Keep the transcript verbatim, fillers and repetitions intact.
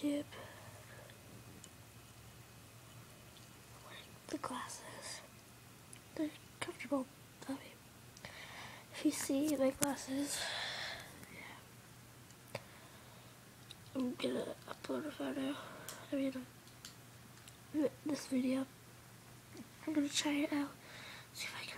YouTube. The glasses, they're comfortable. I mean, if you see my glasses, yeah. I'm gonna upload a photo. I mean, this video. I'm gonna try it out. See if I can